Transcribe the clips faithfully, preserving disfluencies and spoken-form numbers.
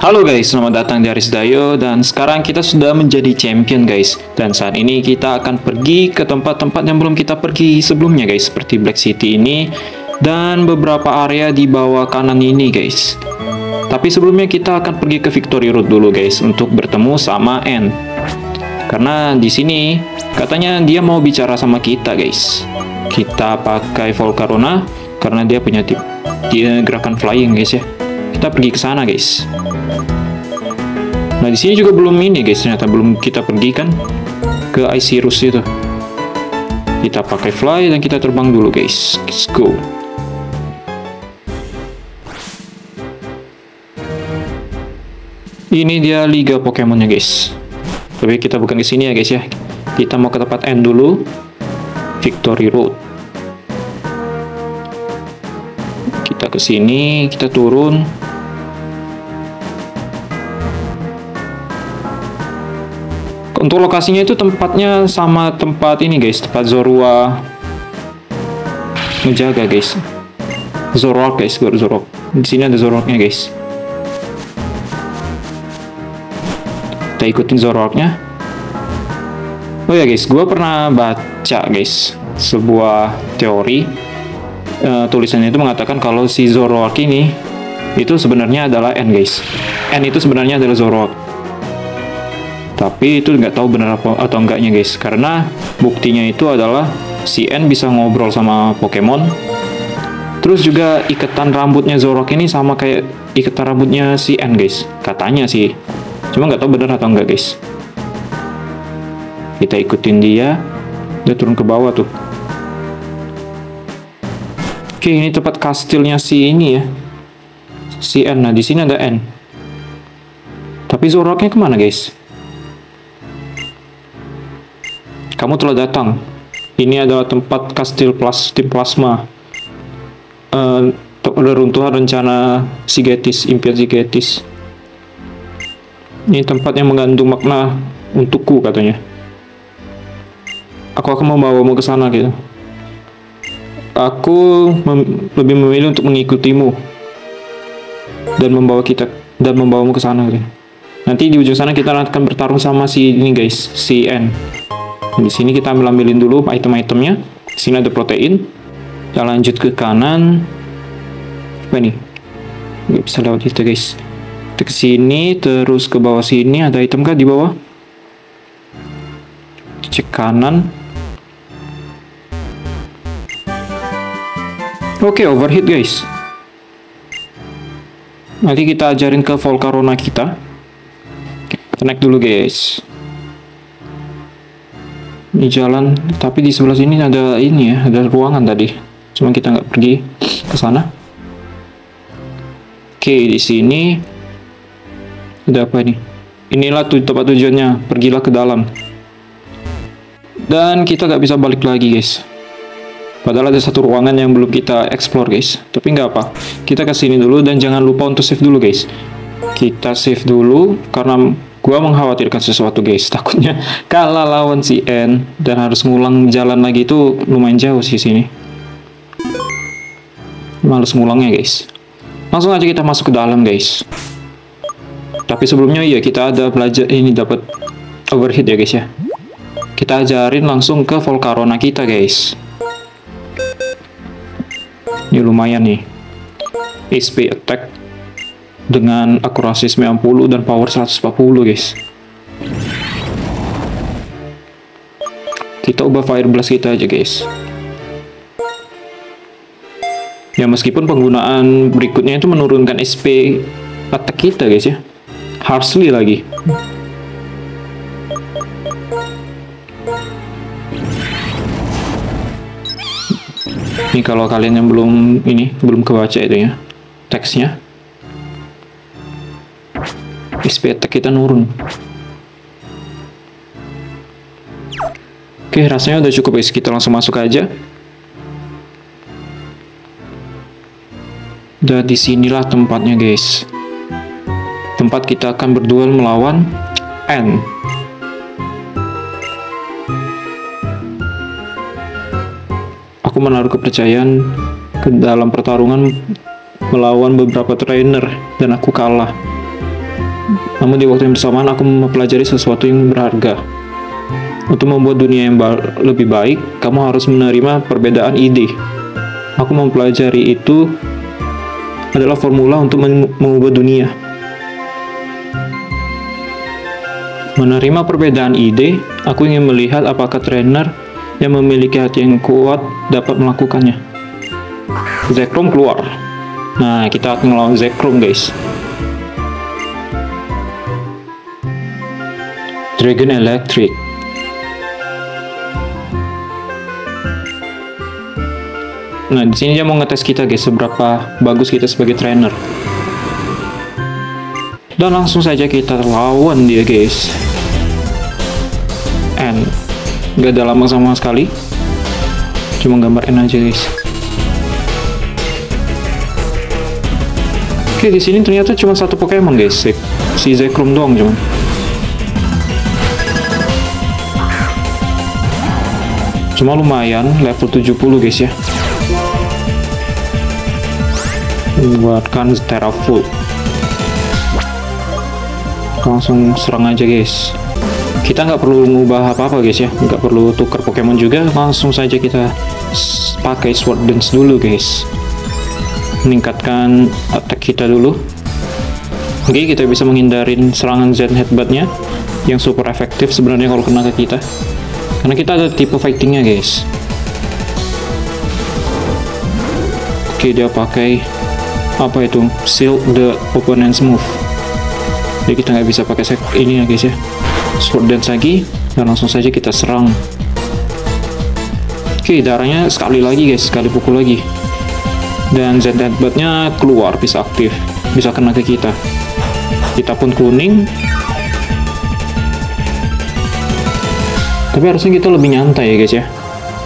Halo guys, selamat datang di Aris Dayo dan sekarang kita sudah menjadi champion guys. Dan saat ini kita akan pergi ke tempat-tempat yang belum kita pergi sebelumnya guys, seperti Black City ini dan beberapa area di bawah kanan ini guys. Tapi sebelumnya kita akan pergi ke Victory Road dulu guys untuk bertemu sama Anne. Karena di sini katanya dia mau bicara sama kita guys. Kita pakai Volcarona karena dia punya tip dia gerakan flying guys ya. Kita pergi ke sana guys. Nah di sini juga belum ini guys, ternyata belum kita pergi kan ke Icyrus itu. Kita pakai fly dan kita terbang dulu guys. Let's go. Ini dia liga Pokemonnya guys. Tapi kita bukan ke sini ya guys ya. Kita mau ke tempat N dulu, Victory Road. Kita ke sini, kita turun. Untuk lokasinya itu tempatnya sama tempat ini guys, tempat Zorua menjaga guys. Zoroark guys, Zoroark. Di sini ada Zoroarknya guys. Kita ikutin Zoroarknya. Oh ya guys, gue pernah baca guys sebuah teori. Uh, tulisannya itu mengatakan kalau si Zoroark ini itu sebenarnya adalah N guys. N itu sebenarnya adalah Zoroark. Tapi itu nggak tahu benar apa atau enggaknya guys, karena buktinya itu adalah si N bisa ngobrol sama Pokemon. Terus juga ikatan rambutnya Zoroark ini sama kayak ikatan rambutnya si N guys, katanya sih. Cuma nggak tahu benar atau enggak guys. Kita ikutin dia, dia turun ke bawah tuh. Oke, ini tempat kastilnya si ini ya, si N. Nah di sini ada N. Tapi Zoroarknya kemana guys? Kamu telah datang. Ini adalah tempat kastil plas tim plasma. Uh, Reruntuhan rencana Sigetis, impian Sigetis. Ini tempat yang mengandung makna untukku katanya. Aku akan membawamu ke sana gitu. Aku mem lebih memilih untuk mengikutimu dan membawa kita dan membawamu ke sana gitu. Nanti di ujung sana kita akan bertarung sama si ini guys, si N. Di sini kita ambil ambilin dulu item-itemnya. Di sini ada protein. Kita lanjut ke kanan. Apa ini? Nggak bisa lewat itu guys. Kita ke sini, terus ke bawah sini ada item kah di bawah? Cek kanan. Oke, overheat guys. Nanti kita ajarin ke Volcarona kita. Kita naik dulu guys. Ini jalan, tapi di sebelah sini ada ini ya, ada ruangan tadi. Cuma kita nggak pergi ke sana. Oke, di sini ada apa ini? Inilah tuh tempat tujuannya. Pergilah ke dalam. Dan kita nggak bisa balik lagi guys. Padahal ada satu ruangan yang belum kita explore guys. Tapi nggak apa. Kita ke sini dulu dan jangan lupa untuk save dulu guys. Kita save dulu karena gua mengkhawatirkan sesuatu guys, takutnya kalah lawan si N dan harus ngulang jalan lagi itu lumayan jauh sih sini. Males ngulangnya guys. Langsung aja kita masuk ke dalam guys. Tapi sebelumnya iya kita ada belajar ini dapat overheat ya guys ya. Kita ajarin langsung ke Volcarona kita guys. Ini lumayan nih. H P attack dengan akurasi sembilan puluh dan power seratus empat puluh guys. Kita ubah fire blast kita aja guys. Ya meskipun penggunaan berikutnya itu menurunkan H P attack kita guys ya, harshly lagi. Ini kalau kalian yang belum ini belum kebaca itu ya teksnya, H P attack kita nurun. Oke, rasanya udah cukup guys. Kita langsung masuk aja. Dan disinilah tempatnya guys. Tempat kita akan berduel melawan N. Aku menaruh kepercayaan ke dalam pertarungan melawan beberapa trainer dan aku kalah. Namun di waktu yang bersamaan aku mempelajari sesuatu yang berharga. Untuk membuat dunia yang ba lebih baik, kamu harus menerima perbedaan ide. Aku mempelajari itu adalah formula untuk mengubah dunia. Menerima perbedaan ide, aku ingin melihat apakah trainer yang memiliki hati yang kuat dapat melakukannya. Zekrom keluar. Nah, kita akan melawan Zekrom, guys. Dragon Electric. Nah, di sini dia mau ngetes kita, guys, seberapa bagus kita sebagai trainer. Dan langsung saja kita lawan dia, guys. And gak ada lama sama sekali. Cuma gambar N aja, guys. Oke, di sini ternyata cuma satu Pokemon, guys. Si Zekrom doang cuman. Cuma lumayan, level tujuh puluh, guys, ya. Buatkan Terrafull. Langsung serang aja, guys. Kita nggak perlu mengubah apa-apa, guys, ya. Nggak perlu tukar Pokemon juga. Langsung saja kita pakai Sword Dance dulu, guys. Meningkatkan attack kita dulu. Oke, kita bisa menghindarin serangan Zen Headbutt-nya yang super efektif sebenarnya kalau kena ke kita. Karena kita ada tipe fightingnya, guys. Oke, dia pakai apa itu? Seal the opponent's move. Jadi kita nggak bisa pakai ini ya, guys, ya. Sword Dance lagi, dan langsung saja kita serang. Oke, darahnya sekali lagi, guys, sekali pukul lagi. Dan Zen Headbutt-nya keluar, bisa aktif, bisa kena ke kita. Kita pun kuning. Tapi harusnya kita lebih nyantai ya, guys, ya.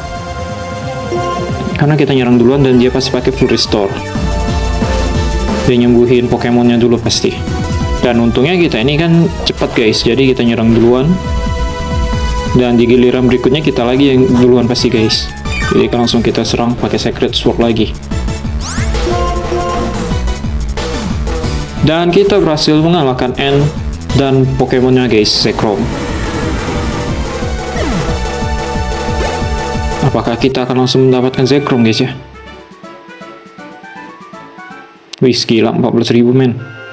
Karena kita nyerang duluan dan dia pasti pakai full restore. Dia nyembuhin Pokemonnya dulu pasti. Dan untungnya kita ini kan cepat, guys, jadi kita nyerang duluan. Dan di giliran berikutnya kita lagi yang duluan pasti, guys. Jadi kan langsung kita serang pakai Sacred Sword lagi. Dan kita berhasil mengalahkan N dan Pokemonnya, guys, Zekrom. Apakah kita akan langsung mendapatkan Zekrom, guys, ya? Wih, gila, empat belas ribu, men.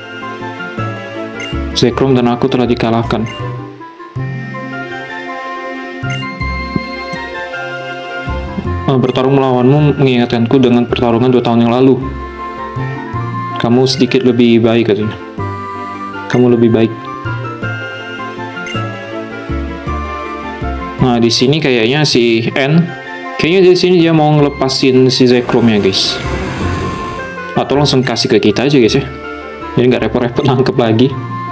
Zekrom dan aku telah dikalahkan. Bertarung melawanmu mengingatkanku dengan pertarungan dua tahun yang lalu. Kamu sedikit lebih baik, katanya. Kamu lebih baik. Nah, di sini kayaknya si N, kayaknya di sini dia mau ngelepasin si Zekrom ya, guys. Atau langsung kasih ke kita aja, guys, ya. Jadi nggak repot-repot nangkep lagi.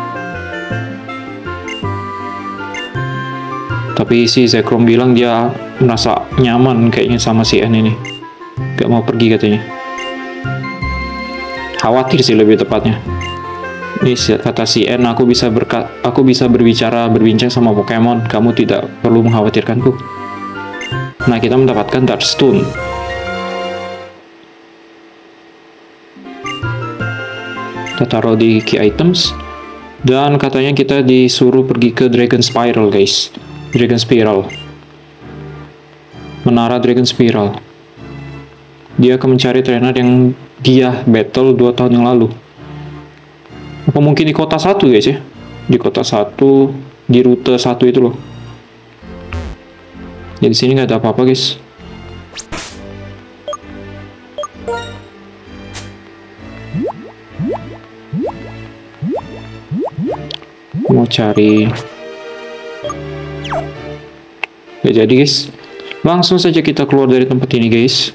Tapi si Zekrom bilang dia merasa nyaman kayaknya sama si N ini. Gak mau pergi katanya. Khawatir sih lebih tepatnya. Ini kata si N, aku bisa berkat, aku bisa berbicara, berbincang sama Pokemon. Kamu tidak perlu mengkhawatirkanku. Nah, kita mendapatkan Darkstone. Kita taruh di key items. Dan katanya kita disuruh pergi ke Dragon Spiral, guys. Dragon Spiral. Menara Dragon Spiral. Dia akan mencari trainer yang dia battle dua tahun yang lalu. Apa mungkin di kota satu, guys, ya? Di kota satu, di rute satu itu loh. Jadi sini nggak ada apa-apa, guys. Mau cari. Ya, jadi, guys, langsung saja kita keluar dari tempat ini, guys.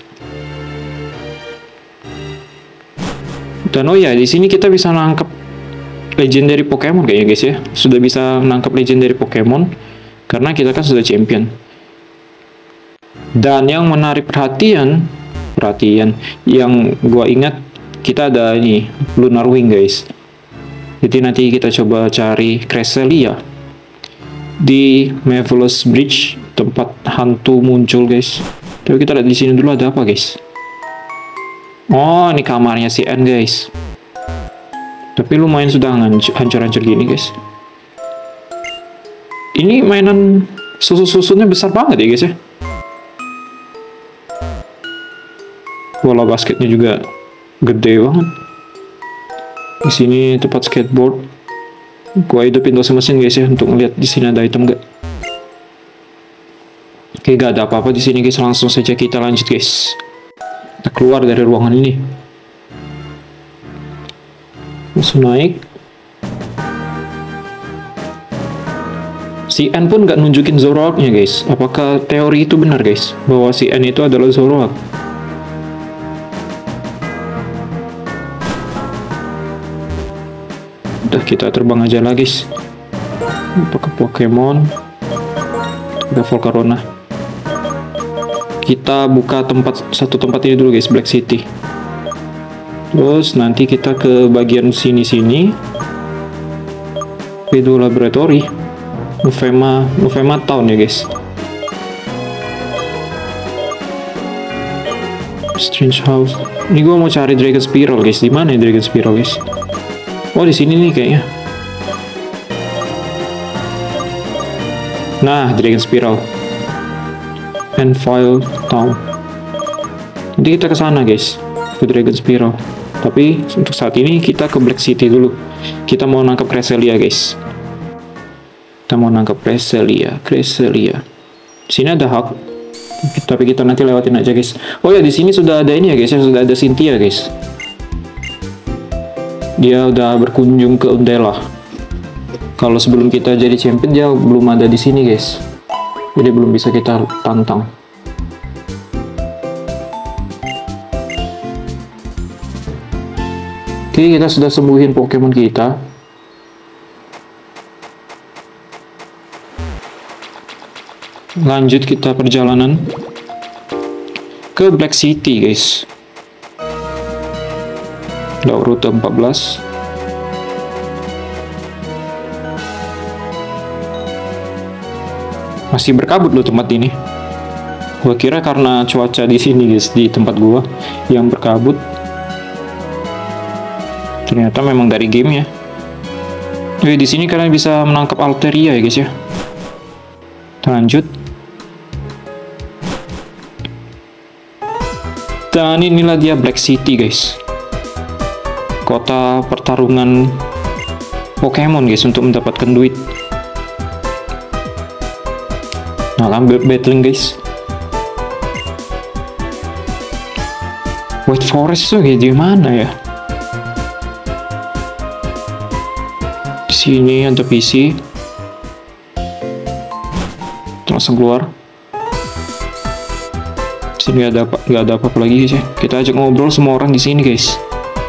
Dan oh ya, di sini kita bisa nangkep legendary Pokemon kayaknya, guys, ya. Sudah bisa nangkep legendary Pokemon karena kita kan sudah champion. Dan yang menarik perhatian, perhatian yang gua ingat, kita ada ini Lunar Wing, guys. Jadi nanti kita coba cari Cresselia di Marvelous Bridge, tempat hantu muncul, guys. Tapi kita lihat di sini dulu ada apa, guys. Oh, ini kamarnya si N, guys. Tapi lumayan sudah hancur-hancur gini guys. Ini mainan susu-susunnya besar banget ya guys ya. Bola basketnya juga gede banget. Di sini tempat skateboard. Gua hidupin dosen mesin guys ya untuk ngeliat di sini ada item gak. Oke, gak ada apa-apa di sini guys. Langsung saja kita lanjut guys. Kita keluar dari ruangan ini. Langsung naik. Si N pun nggak nunjukin Zoroark-nya guys. Apakah teori itu benar guys? Bahwa si N itu adalah Zoroark? Udah, kita terbang aja lah guys. Pakai Pokemon. Ada Volcarona. Kita buka tempat satu tempat ini dulu guys, Black City. Terus nanti kita ke bagian sini-sini. Itu laboratory. Nuvema, Nuvema Town ya guys. Strange House. Ini gua mau cari Dragon Spiral guys. Di mana ya Dragon Spiral guys? Oh, di sini nih kayaknya. Nah, Dragon Spiral. Enfile Town. Nanti kita ke sana guys, ke Dragon Spiral. Tapi untuk saat ini kita ke Black City dulu. Kita mau nangkap Cresselia guys. Kita mau nangkap Cresselia, Cresselia. Sini ada Hulk. Tapi kita nanti lewatin aja guys. Oh ya, di sini sudah ada ini ya guys, ya sudah ada Cynthia guys. Dia udah berkunjung ke Undella. Kalau sebelum kita jadi champion dia belum ada di sini guys. Jadi belum bisa kita tantang. Oke, kita sudah sembuhin Pokemon kita. Lanjut kita perjalanan ke Black City guys. Laut rute empat belas. Masih berkabut loh tempat ini. Gua kira karena cuaca di sini guys, di tempat gua yang berkabut. Ternyata memang dari game ya. Jadi di sini kalian bisa menangkap Altaria ya guys ya. Kita lanjut. Dan inilah dia Black City guys. Kota pertarungan Pokemon guys untuk mendapatkan duit. Nah, kan battling guys. White Forest tuh kayak di mana ya? Di sini ada P C. Langsung keluar. Sini nggak ada apa nggak ada apa-apa lagi guys ya. Kita ajak ngobrol semua orang di sini guys.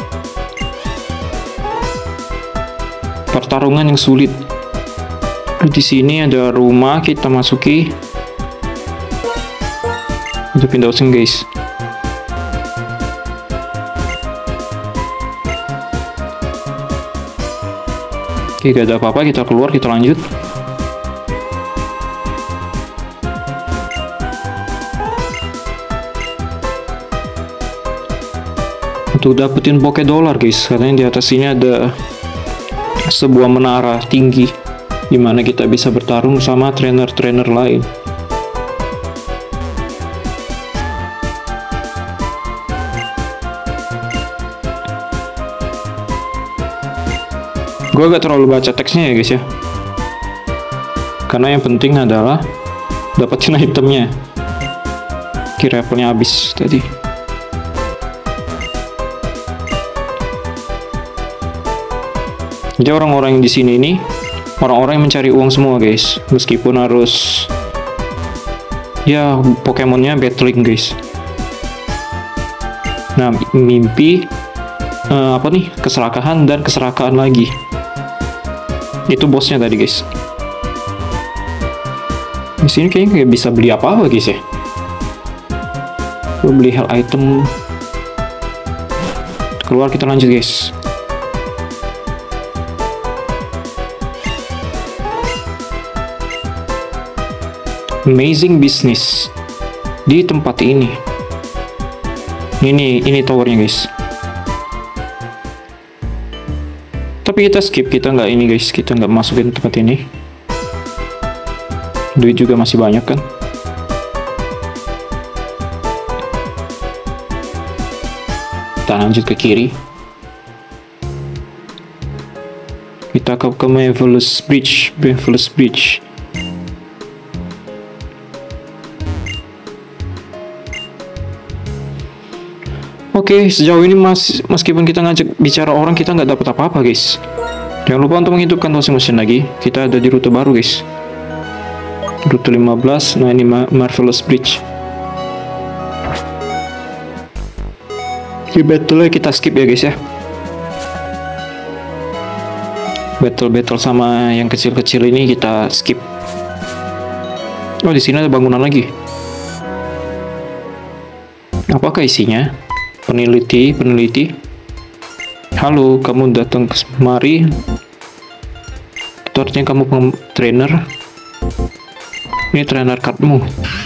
Pertarungan yang sulit. Di sini ada rumah, kita masuki. Itu pindah usung guys. Oke, gak ada apa-apa, kita keluar, kita lanjut. Untuk dapetin Poké Dollar guys, katanya di atas sini ada sebuah menara tinggi di mana kita bisa bertarung sama trainer-trainer lain. Gue gak terlalu baca teksnya ya guys ya, karena yang penting adalah dapetin itemnya. Kira levelnya habis tadi. Jadi orang-orang yang di sini ini orang-orang yang mencari uang semua guys, meskipun harus ya Pokemonnya battling guys. Nah, mimpi uh, apa nih, keserakahan dan keserakahan lagi. Itu bosnya tadi guys. Di sini kayaknya nggak bisa beli apa-apa guys ya. Gue beli hell item. Keluar, kita lanjut guys. Amazing business di tempat ini. Ini ini towernya guys. Tapi kita skip, kita nggak ini guys, kita nggak masukin tempat ini. Duit juga masih banyak kan. Kita lanjut ke kiri. Kita ke, ke Marvelous Bridge, Marvelous Bridge. Oke, okay, sejauh ini mas, meskipun kita ngajak bicara orang, kita nggak dapat apa-apa guys. Jangan lupa untuk menghidupkan washing machine lagi. Kita ada di rute baru guys. Rute lima belas, nah ini Marvelous Bridge. Di battle kita skip ya guys ya. Battle-battle sama yang kecil-kecil ini kita skip. Oh, di sini ada bangunan lagi. Apakah isinya? Peneliti, peneliti. Halo, kamu datang kemari. Itu artinya kamu trainer. Ini trainer cardmu.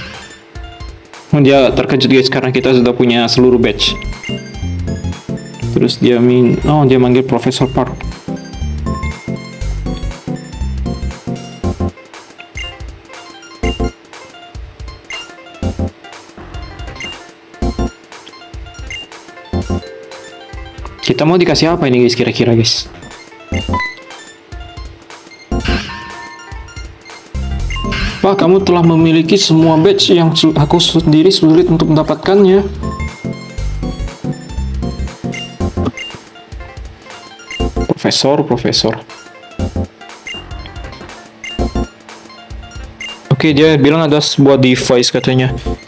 Dia terkejut guys karena kita sudah punya seluruh badge. Terus dia min, oh dia manggil Profesor Park. Kita mau dikasih apa ini guys kira-kira guys? Pak, kamu telah memiliki semua badge yang aku sendiri sulit untuk mendapatkannya. Profesor, profesor. Oke, dia bilang ada sebuah device katanya.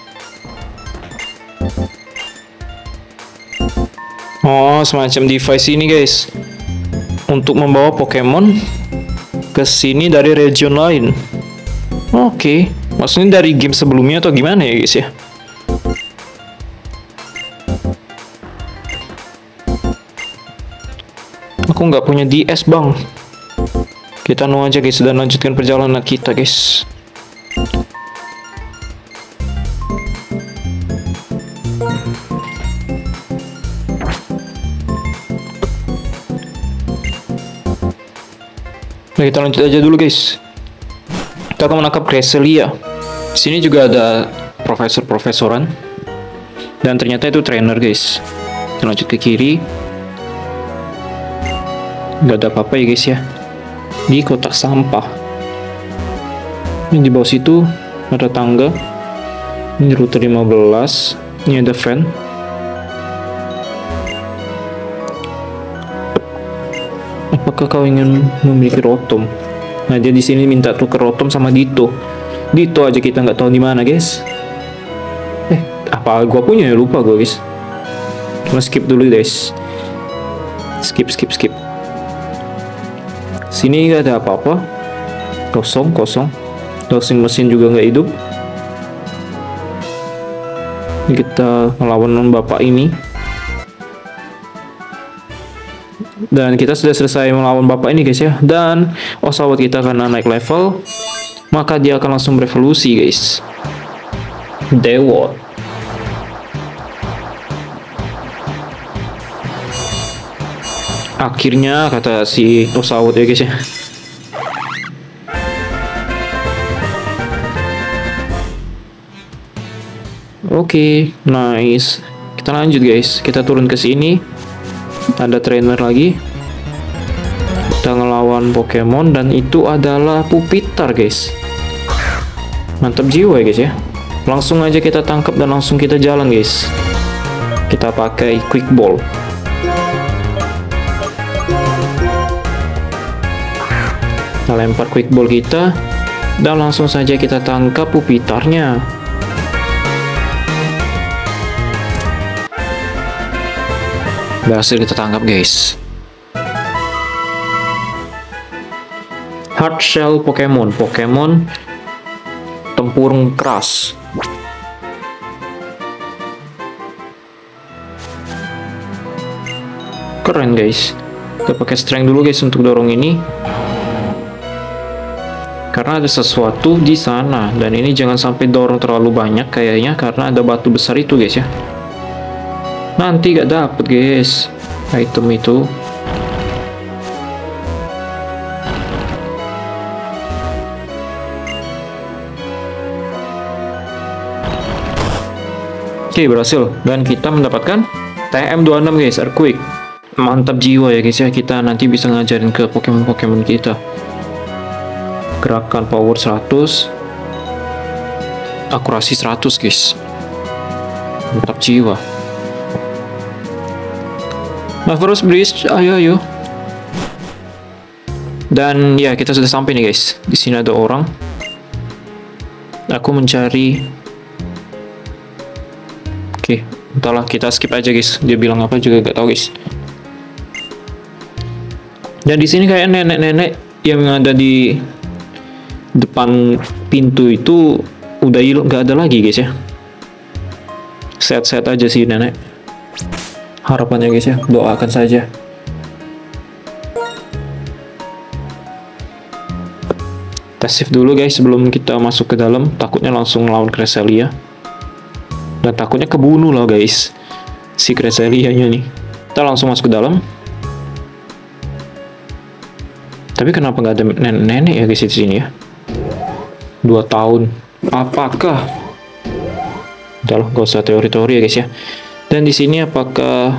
Oh, semacam device ini guys. Untuk membawa Pokemon ke sini dari region lain. Oke, okay. Maksudnya dari game sebelumnya atau gimana ya guys ya? Aku nggak punya D S bang. Kita nu aja guys dan lanjutkan perjalanan kita guys. Nah, kita lanjut aja dulu guys. Kita akan menangkap Cresselia. Di sini juga ada profesor-profesoran. Dan ternyata itu trainer guys. Kita lanjut ke kiri. Nggak ada apa-apa ya guys ya. Di kotak sampah. Ini di bawah situ ada tangga. Ini rute lima belas. Ini ada fan. Apakah kau ingin memiliki Rotom? Nah, dia di sini minta tuker Rotom sama Ditto. Ditto aja kita nggak tahu di mana, guys. Eh, apa gua punya ya? Lupa gua, guys. Cuma skip dulu, guys. Skip, skip, skip. Sini nggak ada apa-apa. Kosong, kosong. Washing mesin juga nggak hidup. Ini kita melawan bapak ini. Dan kita sudah selesai melawan bapak ini guys ya. Dan Oshawott kita karena naik level, maka dia akan langsung berevolusi guys. Dewa. Akhirnya kata si Oshawott ya guys ya. Oke, okay, nice. Kita lanjut guys. Kita turun ke sini. Ada trainer lagi. Kita ngelawan Pokemon dan itu adalah Pupitar guys. Mantap jiwa ya guys ya. Langsung aja kita tangkap dan langsung kita jalan guys. Kita pakai Quick Ball. Kita lempar Quick Ball kita dan langsung saja kita tangkap Pupitarnya. Berhasil kita tangkap guys. Hard Shell Pokemon, Pokemon tempurung keras. Keren guys. Kita pakai strength dulu guys untuk dorong ini. Karena ada sesuatu di sana dan ini jangan sampai dorong terlalu banyak kayaknya karena ada batu besar itu guys ya. Nanti gak dapet guys item itu. Oke, berhasil. Dan kita mendapatkan T M dua puluh enam guys, Earthquake. Mantap jiwa ya guys ya, kita nanti bisa ngajarin ke Pokemon-Pokemon kita. Gerakan power seratus, akurasi seratus guys. Mantap jiwa. Marvelous Bridge, ayo ayo. Dan ya, kita sudah sampai nih guys. Di sini ada orang. Aku mencari. Oke, entahlah, kita skip aja guys. Dia bilang apa juga gak tahu guys. Dan di sini kayak nenek-nenek yang ada di depan pintu itu udah hilang, nggak ada lagi guys ya. Set-set aja sih nenek. Harapannya guys ya, doakan saja. Kita save dulu guys sebelum kita masuk ke dalam. Takutnya langsung lawan Cresselia. Dan takutnya kebunuh lah guys si Cresselia-nya nih. Kita langsung masuk ke dalam. Tapi kenapa nggak ada nenek-nenek ya guys di sini ya? Dua tahun. Apakah? Udahlah, gak usah teori-teori ya guys ya. Dan di sini apakah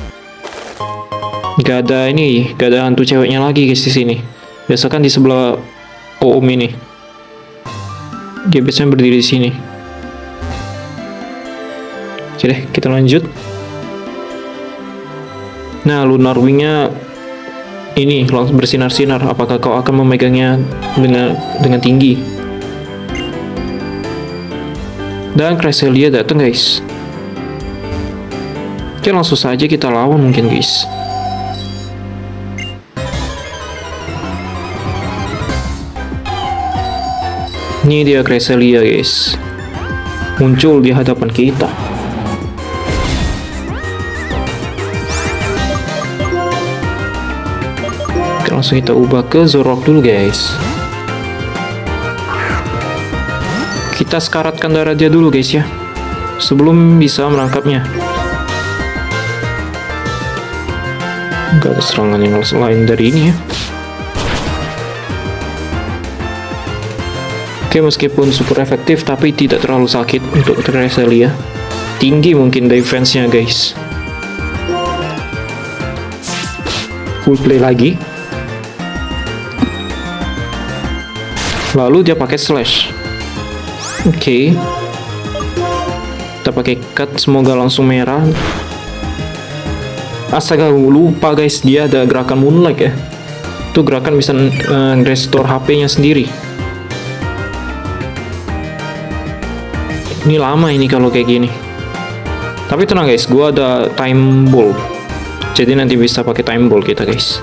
nggak ada ini, nggak ada hantu ceweknya lagi guys di sini? Biasa kan di sebelah Om ini. Dia biasanya berdiri di sini. Oke deh, kita lanjut. Nah, Lunar Wing-nya ini langsung bersinar-sinar. Apakah kau akan memegangnya dengan dengan tinggi? Dan Cresselia datang guys. Oke, langsung saja kita lawan mungkin guys. Ini dia Cresselia guys. Muncul di hadapan kita. Oke, langsung kita ubah ke Zoroark dulu guys. Kita sekaratkan darah dia dulu guys ya, sebelum bisa menangkapnya. Gak ada serangan yang lain dari ini ya. Oke, meskipun super efektif tapi tidak terlalu sakit untuk Cresselia. Tinggi mungkin defense-nya guys. Full play lagi. Lalu dia pakai slash. Oke, okay. Kita pakai cut, semoga langsung merah. Astaga, lupa guys, dia ada gerakan Moonlight ya. Itu gerakan bisa uh, restore H P-nya sendiri. Ini lama ini kalau kayak gini. Tapi tenang guys, gua ada Time Ball. Jadi nanti bisa pakai Time Ball kita guys.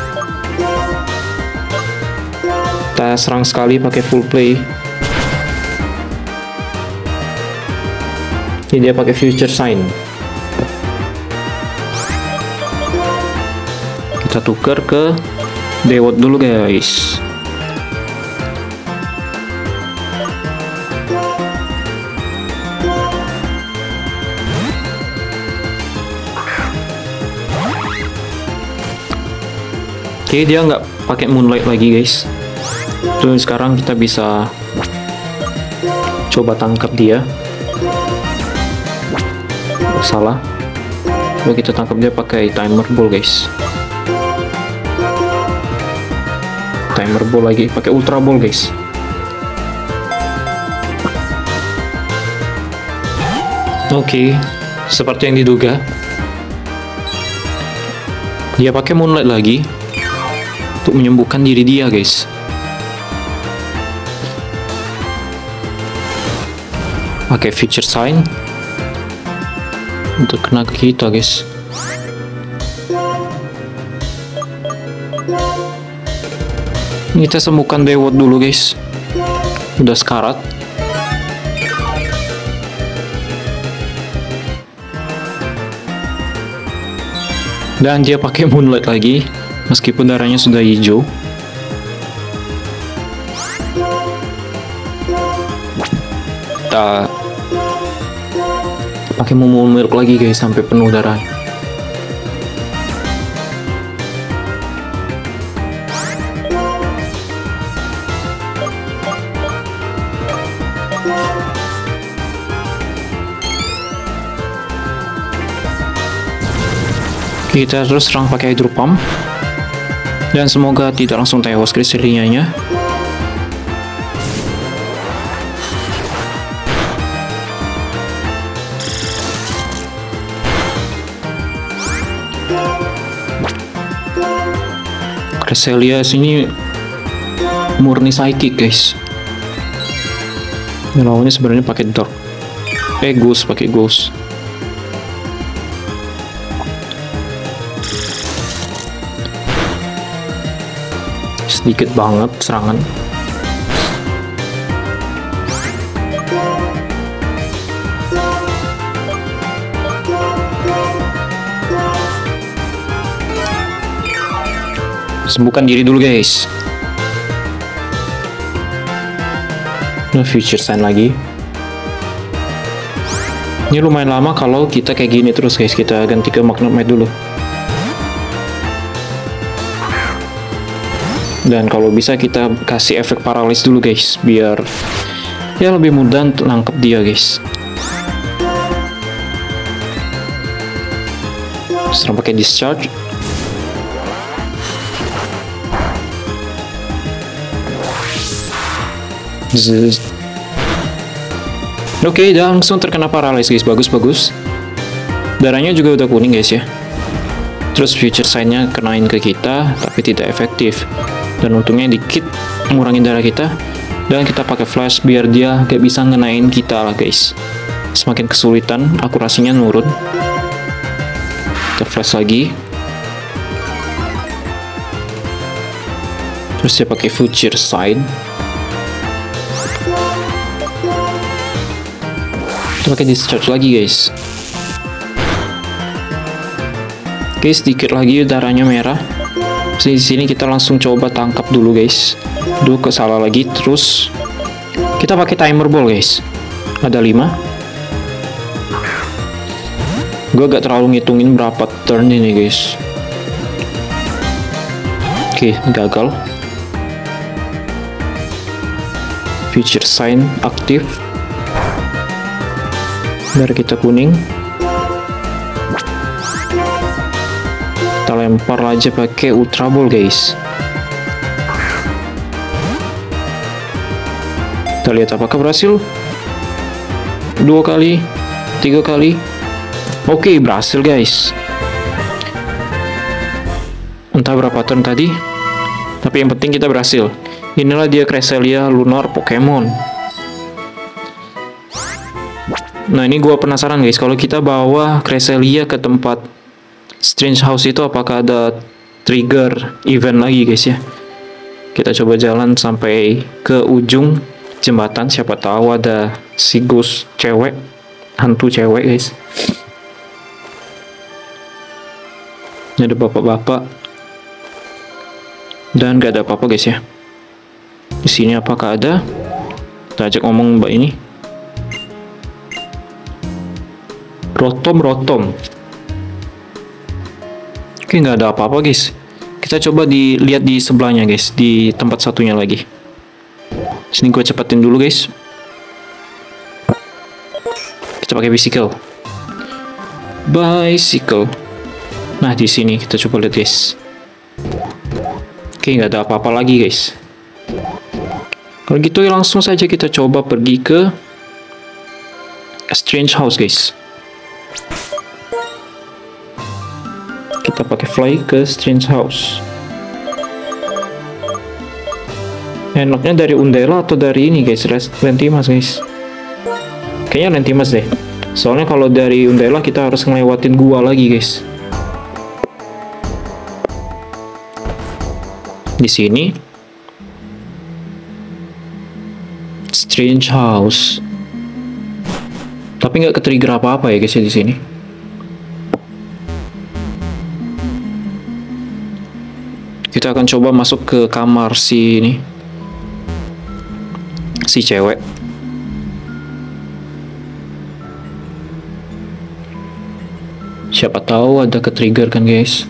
Kita serang sekali pakai full play. Ini dia pakai Future Sign. Kita tukar ke Dewot dulu guys. Oke, dia nggak pakai Moonlight lagi guys. Terus sekarang kita bisa coba tangkap dia. Salah. Coba kita tangkap dia pakai Timer Ball guys. Timer Ball lagi, pakai Ultra Ball guys. Oke, okay. Seperti yang diduga. Dia pakai Moonlight lagi untuk menyembuhkan diri dia guys. Pakai Future Sign untuk kena ke kita guys. Ini kita sembuhkan Dewot dulu guys. Udah sekarat. Dan dia pakai Moonlight lagi, meskipun darahnya sudah hijau. Kita pakai Momo Milk lagi guys sampai penuh darah. Kita terus serang pakai Hydro Pump. Dan semoga tidak langsung tewas Cresselia-nya. Cresselia sini murni psychic guys. Lawannya sebenarnya pakai Dark. Eh Ghost, pakai Ghost. Sedikit banget serangan. Sembuhkan diri dulu guys. Nah, future sign lagi. Ini lumayan lama kalau kita kayak gini terus guys. Kita ganti ke Magnemite dulu. Dan kalau bisa kita kasih efek paralis dulu guys, biar ya lebih mudah untuk nangkep dia guys. Serang pakai discharge. Oke, okay, langsung terkena paralysis guys, bagus-bagus. Darahnya juga udah kuning guys ya. Terus future sign-nya kenain ke kita, tapi tidak efektif. Dan untungnya dikit ngurangin darah kita. Dan kita pakai flash biar dia gak bisa ngenain kita lah guys. Semakin kesulitan, akurasinya nurun. Kita flash lagi. Terus dia pakai future sign. Kita pakai discharge lagi guys. Oke, sedikit lagi darahnya merah. Di sini kita langsung coba tangkap dulu guys. Duh, kesalah lagi. Terus kita pakai timer ball guys. Ada lima. Gue gak terlalu ngitungin berapa turn ini guys. Oke, gagal. Future sign aktif. Darah kita kuning. Kita lempar aja pakai Ultra Ball guys. Kita lihat apakah berhasil. Dua kali, tiga kali. Oke, berhasil guys. Entah berapa turn tadi, tapi yang penting kita berhasil. Inilah dia Cresselia Lunar Pokemon. Nah, ini gue penasaran guys, kalau kita bawa Cresselia ke tempat Strange House itu apakah ada trigger event lagi guys ya. Kita coba jalan sampai ke ujung jembatan, siapa tahu ada si ghost cewek, hantu cewek guys. Ini ada bapak-bapak. Dan gak ada apa-apa guys ya. Di sini apakah ada? Kita ajak ngomong mbak ini. Rotom, rotom. Oke, nggak ada apa-apa guys. Kita coba dilihat di sebelahnya guys, di tempat satunya lagi. Sini gue cepetin dulu guys. Kita pakai bicycle. Bicycle. Nah, di sini kita coba lihat guys. Oke, nggak ada apa-apa lagi guys. Kalau gitu langsung saja kita coba pergi ke Strange House guys. Kita pakai fly ke Strange House. Enaknya dari Undella atau dari ini guys, Lentimas guys. Kayaknya Lentimas deh. Soalnya kalau dari Undella kita harus ngelewatin gua lagi guys. Di sini Strange House. Tapi nggak ke-trigger apa-apa ya guys ya di sini. Kita akan coba masuk ke kamar si ini, si cewek. Siapa tahu ada ke-trigger kan guys.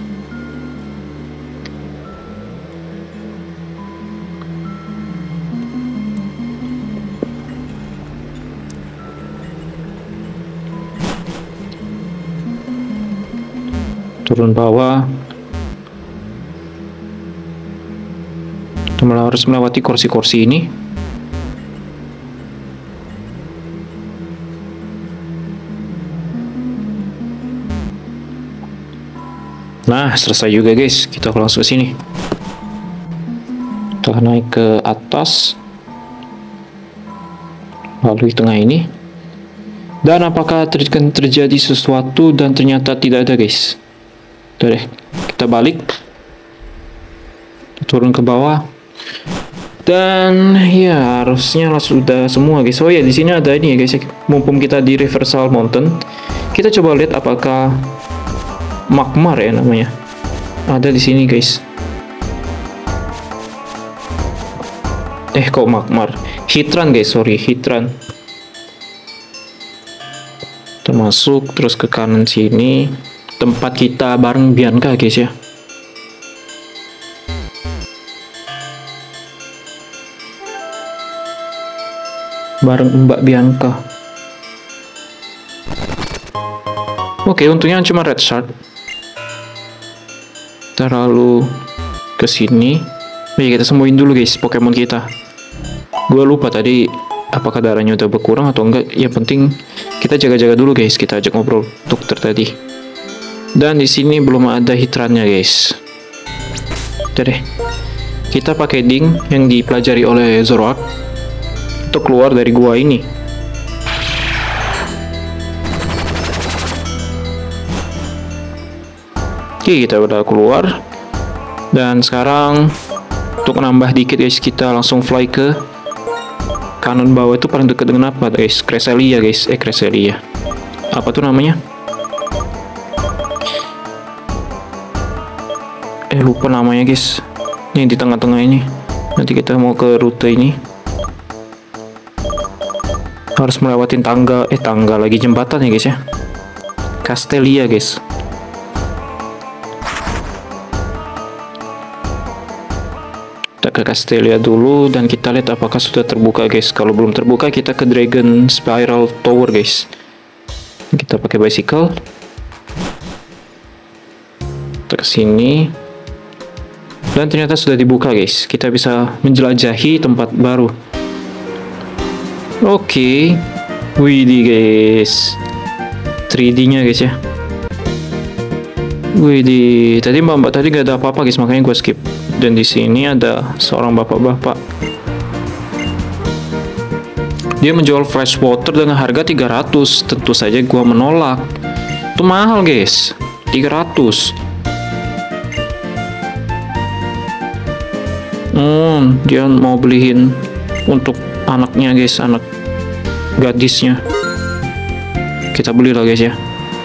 turun bawah. Kita harus melewati kursi-kursi ini. Nah, selesai juga guys. Kita langsung ke sini. Kita naik ke atas. Lalu di tengah ini. Dan apakah ter terjadi sesuatu dan ternyata tidak ada guys. Udah deh. Kita balik. Kita turun ke bawah. Dan ya harusnya lah sudah semua guys. Oh ya, di sini ada ini ya guys. Mumpung kita di Reversal Mountain, kita coba lihat apakah Magmar ya namanya ada di sini guys. Eh kok Magmar, Hitran guys, sorry Hitran. Termasuk terus ke kanan sini tempat kita bareng Bianca guys ya. Bareng Mbak Bianca. Oke, untungnya cuma red shard. Terlalu ke sini. Oke, kita sembuhin dulu guys Pokemon kita. Gue lupa tadi apakah darahnya udah berkurang atau enggak. Yang penting kita jaga-jaga dulu guys. Kita ajak ngobrol dokter tadi. Dan di sini belum ada hitrannya guys. Udah deh. Kita pakai ding yang dipelajari oleh Zoroark untuk keluar dari gua ini. Oke, kita udah keluar. Dan sekarang untuk nambah dikit guys, kita langsung fly ke kanan bawah. Itu paling dekat dengan apa guys? Cresselia guys. Eh Cresselia. Apa tuh namanya? Eh lupa namanya guys. Ini di tengah-tengah ini. Nanti kita mau ke rute ini. Harus melewatin tangga. Eh tangga lagi, jembatan ya guys ya. Castelia guys. Ke Castelia dulu dan kita lihat apakah sudah terbuka guys. Kalau belum terbuka kita ke Dragon Spiral Tower guys. Kita pakai bicycle. Kita ke sini. Dan ternyata sudah dibuka guys. Kita bisa menjelajahi tempat baru. Oke. Okay. Widih guys. tiga D nya guys ya. Widih. Tadi mbak-mbak tadi gak ada apa-apa guys, makanya gue skip. Dan di sini ada seorang bapak-bapak. Dia menjual fresh water dengan harga tiga ratus. Tentu saja gua menolak. Itu mahal, guys. tiga ratus. Hmm, dia mau beliin untuk anaknya, guys, anak gadisnya. Kita beli lah, guys ya.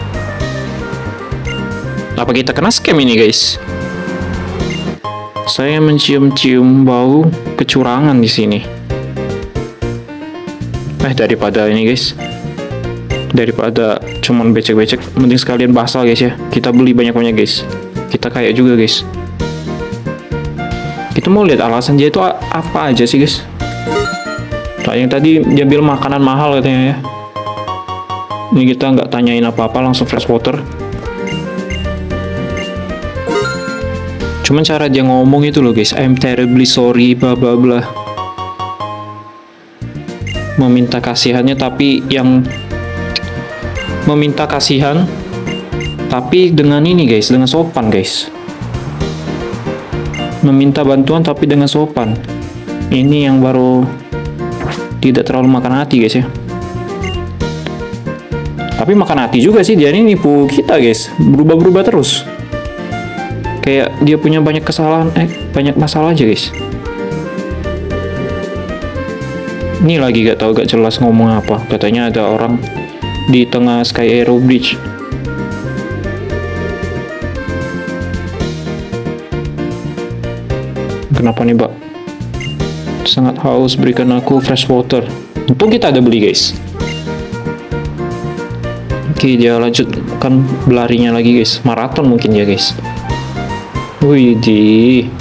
Apa kita kena scam ini, guys? Saya mencium-cium bau kecurangan di sini. Eh, daripada ini guys, daripada cuman becek-becek, mending sekalian basal guys ya. Kita beli banyak-banyak guys. Kita kaya juga guys. Kita mau lihat alasan dia itu apa aja sih guys. Nah, yang tadi dia bilang makanan mahal katanya ya. Ini kita nggak tanyain apa-apa, langsung flash water. Cuman cara dia ngomong itu loh guys, I'm terribly sorry, bla bla bla. Meminta kasihannya, tapi yang meminta kasihan, tapi dengan ini guys, dengan sopan guys. Meminta bantuan tapi dengan sopan. Ini yang baru tidak terlalu makan hati guys ya. Tapi makan hati juga sih, dia ini nipu kita guys, berubah-berubah terus. Kayak dia punya banyak kesalahan, eh banyak masalah aja guys. Ini lagi gak tahu, gak jelas ngomong apa. Katanya ada orang di tengah Sky Arrow Bridge. Kenapa nih mbak? Sangat haus, berikan aku fresh water. Untung kita ada beli guys. Oke, dia lanjutkan berlarinya lagi guys. Maraton mungkin ya guys. Widih,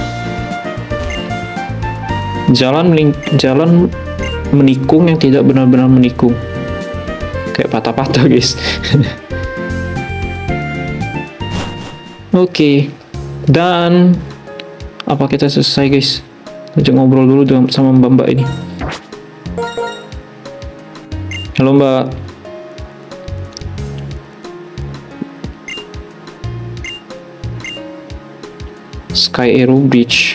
jalan meling jalan menikung yang tidak benar-benar menikung, kayak patah-patah guys. Oke. Dan apa kita selesai guys? Ajak ngobrol dulu dengan sama mbak-mbak ini. Halo mbak. Sky Aero Bridge.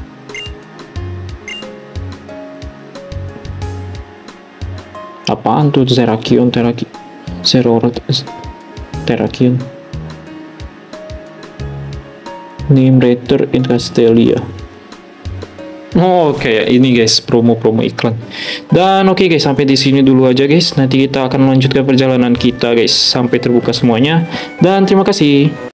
Apaan tuh Zerakion, Teraki, Zerora, Terrakion. Name Rater in Castelia. Oh, oke okay. Ini guys promo-promo iklan. Dan oke okay guys, sampai di sini dulu aja guys. Nanti kita akan melanjutkan perjalanan kita guys sampai terbuka semuanya. Dan terima kasih.